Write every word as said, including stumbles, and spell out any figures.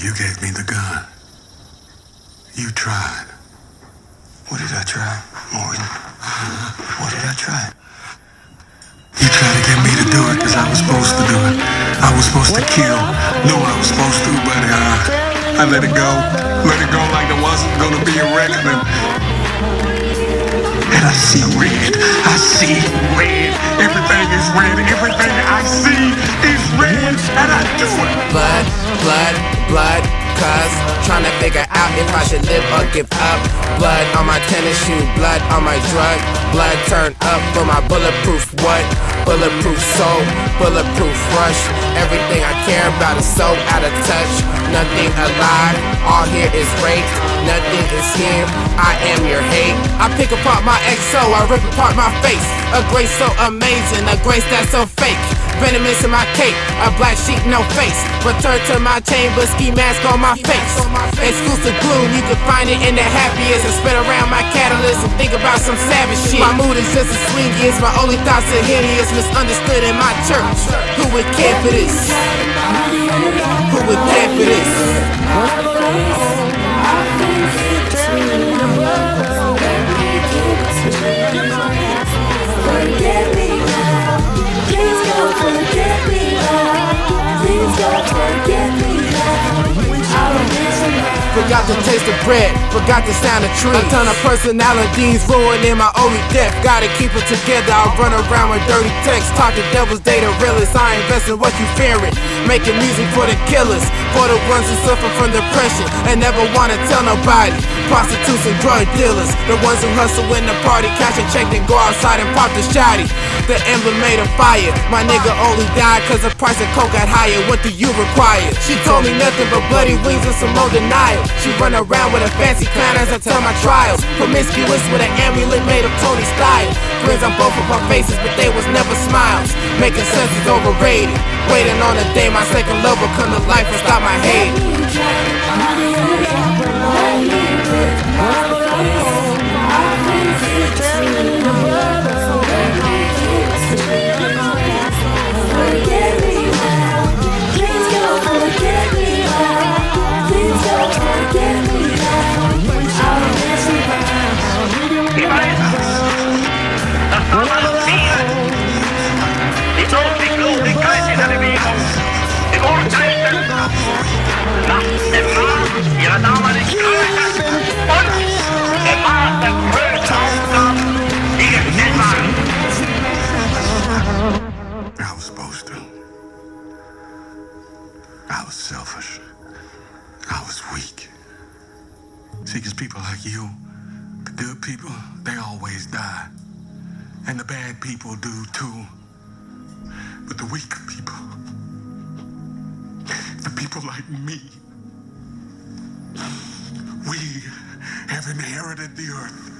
You gave me the gun. You tried. What did I try, Morgan? What did I try? You tried to get me to do it because I was supposed to do it. I was supposed to kill. Knew what I was supposed to, but uh, I let it go. Let it go like there wasn't going to be a reckoning. And I see red. I see red. Everything is red. Everything I see is red. And I do it. Blood, blood, blood. Cause trying to figure out if I should live or give up. Blood on my tennis shoe, blood on my drug. Blood turned up for my bulletproof what? Bulletproof soul, bulletproof rush. Everything I care about is so out of touch. Nothing alive, all here is rape. Nothing is here, I am your hate. I pick apart my X O, I rip apart my face. A grace so amazing, a grace that's so fake. Venomous in my cape, a black sheep, no face. Return to my chamber, ski mask on my face. Exclusive gloom, you can find it in the happiest. And spin around my catalyst and think about some savage shit. My mood is just as swingiest, my only thoughts are hideous. Misunderstood in my church. Who would care for this? Who would care for this? Forget me now. Please don't forget me now. Please don't forget me now. I'll miss you. Forgot the taste of bread, forgot the sound of trees. A ton of personalities ruining my only death. Gotta keep it together, I'll run around with dirty texts. Talk to devils, they the realest. I invest in what you fearing. Making music for the killers, for the ones who suffer from depression and never wanna tell nobody. Prostitutes and drug dealers, the ones who hustle in the party, cash a check, then go outside and pop the shotty. The emblem made a fire. My nigga only died cause the price of coke got higher. What do you require? She told me nothing but bloody wings and some more denial. She run around with a fancy clown as I tell my trials. Promiscuous with an amulet made of Tony style. Grins on both of our faces, but they was never smiles. Making sense is overrated. Waiting on the day my second love will come to life and stop my hate. I was supposed to. I was selfish. I was weak. See, because people like you, the good people, they always die. And the bad people do too. But the weak people, the people like me, we have inherited the earth.